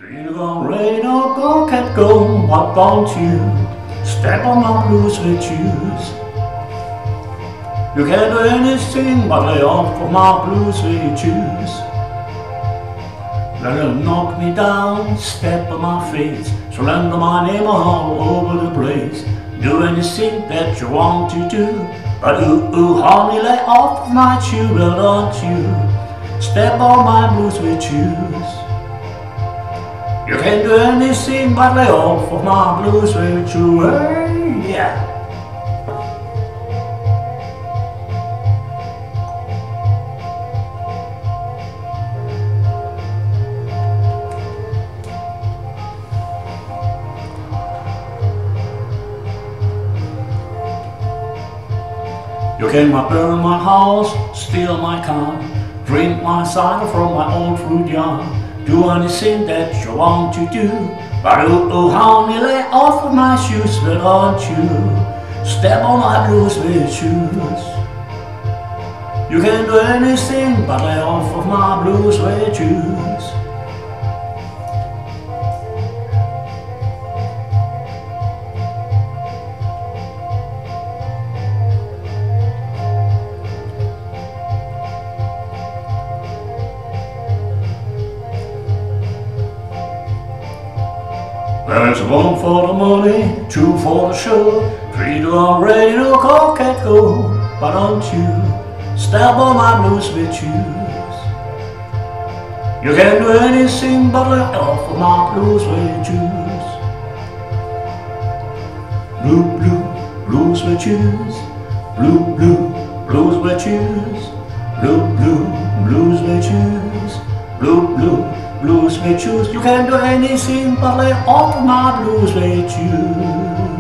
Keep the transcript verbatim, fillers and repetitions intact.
Street gone rain or go cat go, what don't you step on my blue suede shoes? You can't do anything but lay off of my blue suede shoes. Let them knock me down, step on my face, surrender my name all over the place. Do anything that you want to do, but ooh, ooh, honey, lay off of my shoe, well, don't you step on my blue suede shoes. You can't do anything but lay off of my blue suede shoes. Hey, yeah. You can burn my house, steal my car, drink my cider from my old fruit yard. Do anything that you want to do, but ooh, ooh, honey, lay off of my shoes, but don't you step on my blue suede shoes. You can't do anything but lay off of my blue suede shoes. There's one for the money, two for the show, three to a radio call cat go. But don't you step on my blue suede shoes. You can't do anything but lay off of my blue suede shoes. Blue, blue, blue suede shoes. Blue, blue, blue suede shoes. Blue, blue, blue suede shoes. Blue, blue, blue suede shoes. You can't do anything but lay off my blue suede shoes.